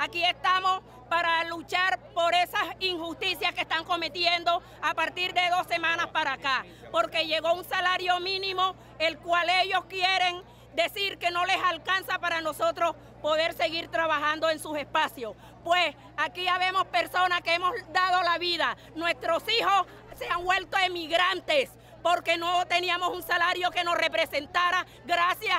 Aquí estamos para luchar por esas injusticias que están cometiendo a partir de 2 semanas para acá, porque llegó un salario mínimo, el cual ellos quieren decir que no les alcanza para nosotros poder seguir trabajando en sus espacios. Pues aquí ya vemos personas que hemos dado la vida, nuestros hijos se han vuelto emigrantes porque no teníamos un salario que nos representara gracias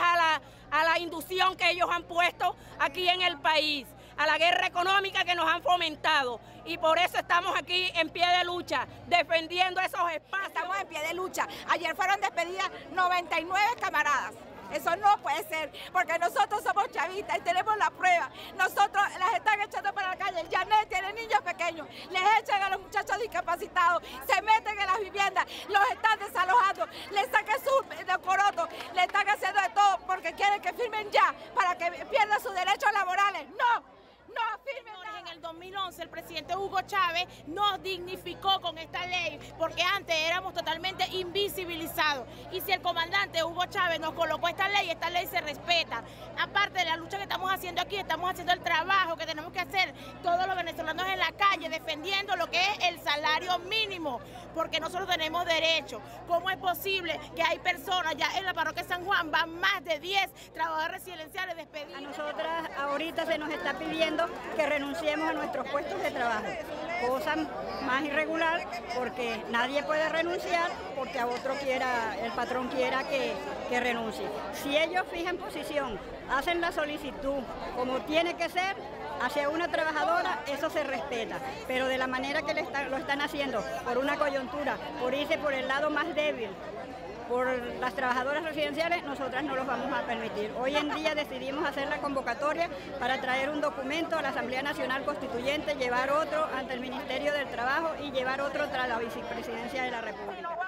a la inducción que ellos han puesto aquí en el país, a la guerra económica que nos han fomentado, y por eso estamos aquí en pie de lucha, defendiendo esos espacios. Estamos en pie de lucha. Ayer fueron despedidas 99 camaradas. Eso no puede ser, porque nosotros somos chavistas y tenemos la prueba. Nosotros las están echando para la calle. El Janet tiene niños pequeños, les echan a los muchachos discapacitados, se meten en las viviendas, los están desalojando, les sacan sus corotos, le están haciendo de todo porque quieren que firmen ya para que pierdan sus derechos laborales. ¡No! ¡No firmen nada! En el 2011 el presidente Hugo Chávez nos dignificó con esta ley, porque antes éramos totalmente invisibilizados. Y si el comandante Hugo Chávez nos colocó esta ley se respeta. Aparte de la lucha que estamos haciendo aquí, estamos haciendo el trabajo que tenemos que hacer todos los venezolanos en la calle, defendiendo lo que es el salario mínimo, porque nosotros tenemos derecho. ¿Cómo es posible que hay personas, ya en la parroquia San Juan van más de 10 trabajadores residenciales despedidos? A nosotras ahorita se nos está pidiendo que renunciemos a nuestros puestos de trabajo, cosa más irregular porque nadie puede renunciar porque a otro el patrón quiera que renuncie. Si ellos fijan posición, hacen la solicitud como tiene que ser hacia una trabajadora, eso se respeta, pero de la manera que lo están haciendo, por una coyuntura, por irse por el lado más débil, por las trabajadoras residenciales, nosotras no los vamos a permitir. Hoy en día decidimos hacer la convocatoria para traer un documento a la Asamblea Nacional Constituyente, llevar otro ante el Ministerio del Trabajo y llevar otro tras la Vicepresidencia de la República.